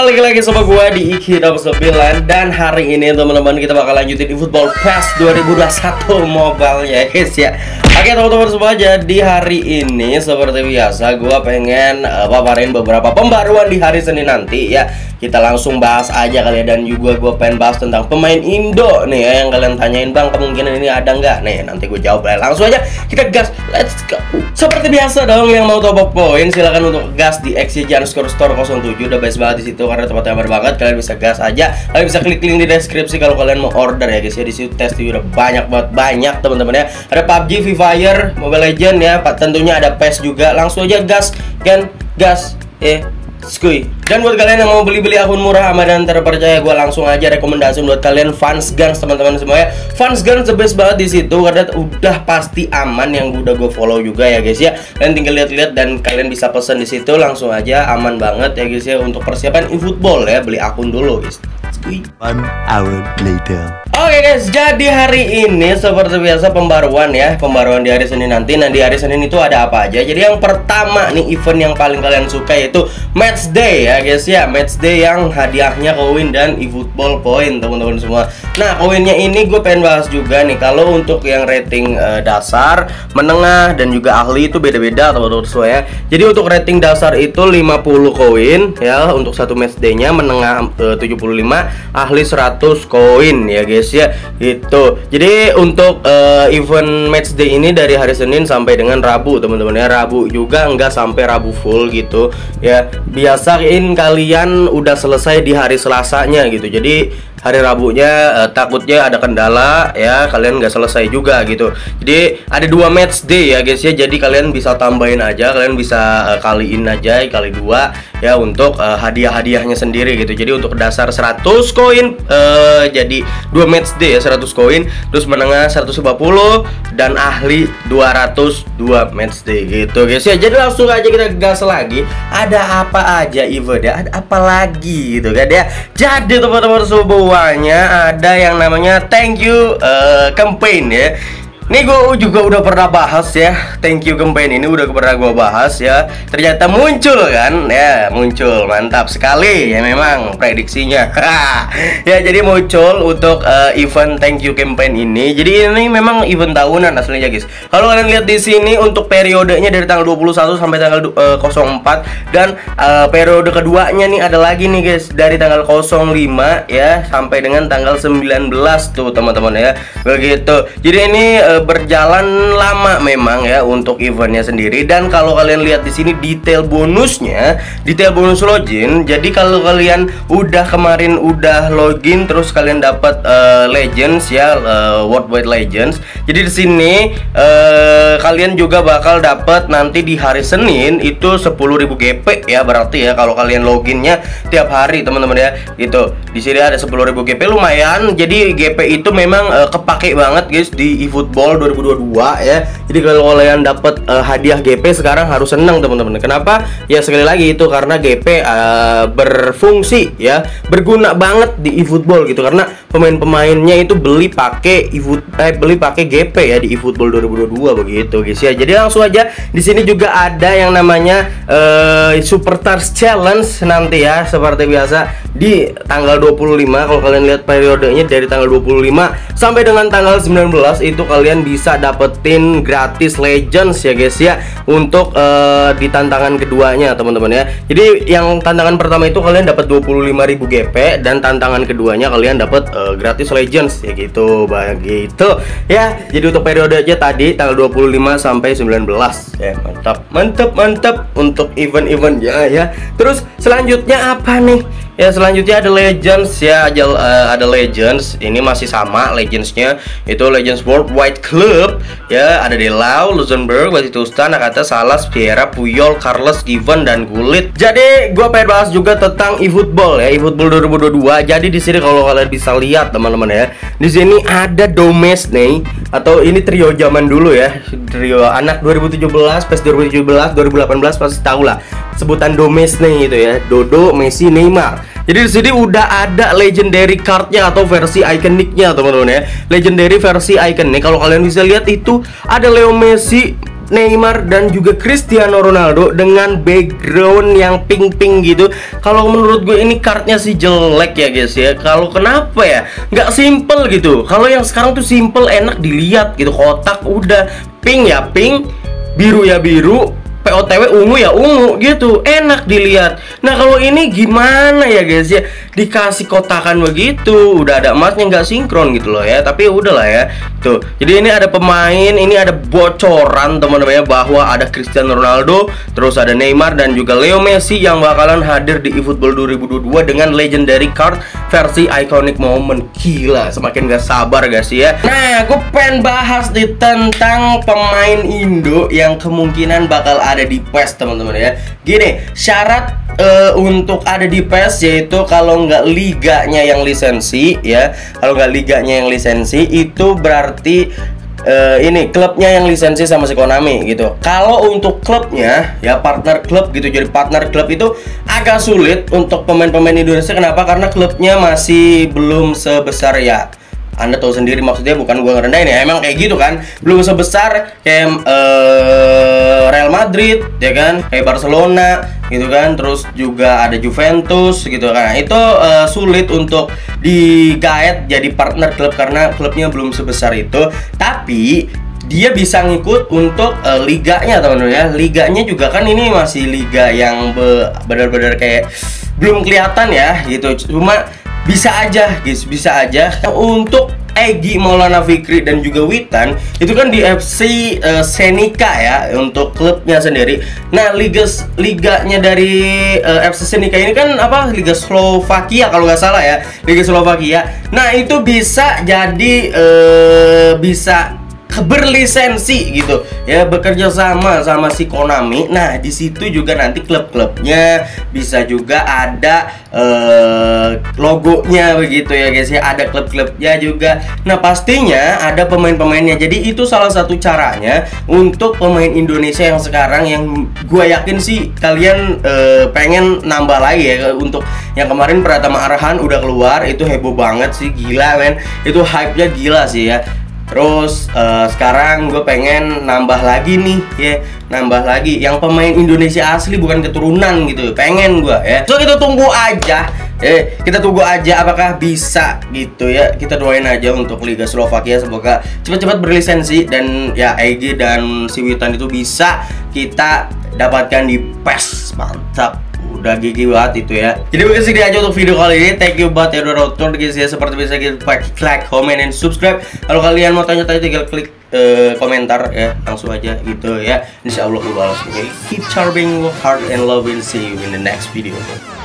balik lagi sama gua di Iki Nomor 9. Dan hari ini teman-teman kita bakal lanjutin di Football Pass 2021 mobile ya guys ya. Oke teman-teman semua, jadi hari ini seperti biasa gua pengen paparin beberapa pembaruan di hari Senin nanti ya. Kita langsung bahas aja kali ya. Dan juga gua pengen bahas tentang pemain Indo nih ya, yang kalian tanyain, bang kemungkinan ini ada nggak? Nih nanti gue jawab ya. Langsung aja kita gas, let's go. Seperti biasa dong, yang mau top up poin silakan untuk gas di xj_store07. Udah best banget di situ karena tempatnya aman banget. Kalian bisa gas aja. Kalian bisa klik link di deskripsi kalau kalian mau order ya guys ya. Di situ tes udah banyak teman-teman ya. Ada PUBG, Free Fire, Mobile Legend ya. Tentunya ada PES juga. Langsung aja gas, gas skuy. Dan buat kalian yang mau beli akun murah, aman dan terpercaya, gue langsung aja rekomendasi buat kalian Fans Guns teman-teman semua ya. Fans Guns the best banget di situ karena udah pasti aman, yang udah gue follow juga ya guys ya. Dan tinggal lihat-lihat dan kalian bisa pesen di situ langsung aja, aman banget ya guys ya untuk persiapan eFootball ya. Beli akun dulu guys. 1 hour later. Oke guys, jadi hari ini seperti biasa pembaruan di hari Senin nanti. Nah di hari Senin itu ada apa aja? Jadi yang pertama nih, event yang paling kalian suka yaitu Match Day ya guys ya. Match Day yang hadiahnya koin dan eFootball point teman-teman semua. Nah koinnya ini gue pengen bahas juga nih. Kalau untuk yang rating dasar, menengah dan juga ahli itu beda-beda teman-teman semua ya. Jadi untuk rating dasar itu 50 koin ya untuk satu match day-nya, menengah 75, ahli 100 koin ya guys ya gitu. Jadi untuk event match day ini dari hari Senin sampai dengan Rabu teman-teman ya. Rabu juga enggak sampai Rabu full gitu ya. Biasain kalian udah selesai di hari Selasanya gitu. Jadi hari Rabunya takutnya ada kendala ya, kalian nggak selesai juga gitu. Jadi ada 2 match day ya guys ya. Jadi kalian bisa tambahin aja, kalian bisa kaliin aja kali 2 ya untuk hadiah-hadiahnya sendiri gitu. Jadi untuk dasar 100 koin jadi 2 match day ya 100 koin, terus menengah 150 dan ahli 202 match day gitu guys ya. Jadi langsung aja kita gas lagi. Ada apa aja event ya? Ada apa lagi gitu kan ya. Jadi teman-teman semuanya ada yang namanya thank you campaign ya. Ini gue juga udah pernah bahas ya, thank you campaign ini udah pernah gue bahas ya. Ternyata muncul kan ya, muncul, mantap sekali ya memang prediksinya. Ya jadi muncul untuk event thank you campaign ini. Jadi ini memang event tahunan aslinya guys. Kalau kalian lihat di sini untuk periodenya dari tanggal 21 sampai tanggal 04 dan periode keduanya nih ada lagi nih guys dari tanggal 05 ya sampai dengan tanggal 19 tuh teman-teman ya. Begitu. Jadi ini berjalan lama memang ya untuk eventnya sendiri. Dan kalau kalian lihat di sini detail bonusnya, detail bonus login. Jadi kalau kalian kemarin udah login terus kalian dapat legends ya, worldwide legends. Jadi di sini kalian juga bakal dapat nanti di hari Senin itu 10.000 GP ya berarti ya kalau kalian loginnya tiap hari teman-teman ya. Gitu. Di sini ada 10.000 GP lumayan. Jadi GP itu memang kepake banget guys di eFootball 2022 ya. Jadi kalau kalian dapat hadiah GP sekarang harus senang teman-teman. Kenapa? Ya sekali lagi itu karena GP berfungsi ya, berguna banget di eFootball gitu. Karena pemain-pemainnya itu beli pakai GP ya di eFootball 2022 begitu guys ya. Jadi langsung aja di sini juga ada yang namanya Superstars Challenge nanti ya seperti biasa di tanggal 25. Kalau kalian lihat periodenya dari tanggal 25 sampai dengan tanggal 19 itu kalian bisa dapetin gratis legends ya guys ya untuk di tantangan keduanya teman-teman ya. Jadi yang tantangan pertama itu kalian dapat 25.000 GP dan tantangan keduanya kalian dapat gratis legends ya gitu begitu ya. Jadi untuk periode aja tadi tanggal 25 sampai 19 ya. Mantap untuk event-eventnya ya. Terus selanjutnya apa nih? Ya selanjutnya ada legends ya, ada legends. Ini masih sama legendsnya, itu Legends Worldwide Club ya. Ada Delau, Luxembourg, Batistuta, Nakata, Salas, Vieira, Puyol, Carlos, Given dan Gullit. Jadi gue pengen bahas juga tentang eFootball ya, eFootball 2022. Jadi di sini kalau kalian bisa lihat teman-teman ya, di sini ada Domes nih, atau ini trio zaman dulu ya, trio anak 2017, PES 2017, 2018 pasti tahu lah sebutan Domes nih itu ya, Dodo, Messi, Neymar. Jadi di sini udah ada legendary cardnya atau versi iconicnya teman-teman ya. Legendary versi iconic. Kalau kalian bisa lihat itu ada Leo Messi, Neymar dan juga Cristiano Ronaldo dengan background yang pink-pink gitu. Kalau menurut gue ini kartnya sih jelek ya guys ya. Kalau kenapa ya? Nggak simple gitu. Kalau yang sekarang tuh simple, enak dilihat gitu. Kotak udah, pink ya pink, biru ya biru, POTW ungu ya ungu gitu, enak dilihat. Nah kalau ini gimana ya guys ya, dikasih kotakan begitu, udah ada emasnya nggak sinkron gitu loh ya. Tapi udahlah ya tuh. Jadi ini ada pemain, ini ada bocoran teman-teman ya, bahwa ada Cristiano Ronaldo, terus ada Neymar dan juga Leo Messi yang bakalan hadir di eFootball 2022 dengan legendary card versi iconic moment. Gila, semakin gak sabar guys ya. Nah gue pengen bahas nih tentang pemain Indo yang kemungkinan bakal ada di PES teman-teman ya. Gini, syarat untuk ada di PES yaitu kalau nggak liganya yang lisensi ya. Kalau nggak liganya yang lisensi itu berarti ini klubnya yang lisensi sama si Konami gitu. Kalau untuk klubnya ya partner klub gitu. Jadi partner klub itu agak sulit untuk pemain-pemain Indonesia. Kenapa? Karena klubnya masih belum sebesar ya, Anda tahu sendiri, maksudnya bukan gua ngerendahin ya, emang kayak gitu kan, belum sebesar kayak Real Madrid ya kan, kayak Barcelona gitu kan, terus juga ada Juventus gitu kan. Itu sulit untuk digaet jadi partner klub karena klubnya belum sebesar itu. Tapi dia bisa ngikut untuk liganya teman-teman ya. Liganya juga kan ini masih liga yang benar-benar kayak belum kelihatan ya gitu. Cuma bisa aja guys, bisa aja. Untuk Egy Maulana Fikri dan juga Witan itu kan di FC Senica ya untuk klubnya sendiri. Nah liganya dari FC Senica ini kan apa, Liga Slovakia kalau nggak salah ya, Liga Slovakia. Nah itu bisa jadi bisa berlisensi gitu ya, bekerja sama si Konami. Nah di situ juga nanti klub-klubnya bisa juga ada logonya begitu ya guys ya, ada klub-klubnya juga. Nah pastinya ada pemain-pemainnya. Jadi itu salah satu caranya untuk pemain Indonesia yang sekarang, yang gue yakin sih kalian pengen nambah lagi ya. Untuk yang kemarin Pratama Arhan udah keluar, itu heboh banget sih, gila men, itu hype-nya gila sih ya. Terus sekarang gue pengen nambah lagi nih ya, nambah lagi yang pemain Indonesia asli bukan keturunan gitu, pengen gue ya. So kita tunggu aja, kita tunggu aja apakah bisa gitu ya. Kita doain aja untuk Liga Slovakia, semoga cepat-cepat berlisensi dan ya Egy dan si Witan itu bisa kita dapatkan di PES. Mantap, udah gigi banget itu ya. Jadi mungkin segini aja untuk video kali ini. Thank you banget ya udah nonton guys ya. Seperti biasa kita like, comment, and subscribe. Kalau kalian mau tanya-tanya tinggal klik komentar ya, langsung aja gitu ya. Insya Allah gue balas. Okay? Keep charming, work hard, and love, and see you in the next video.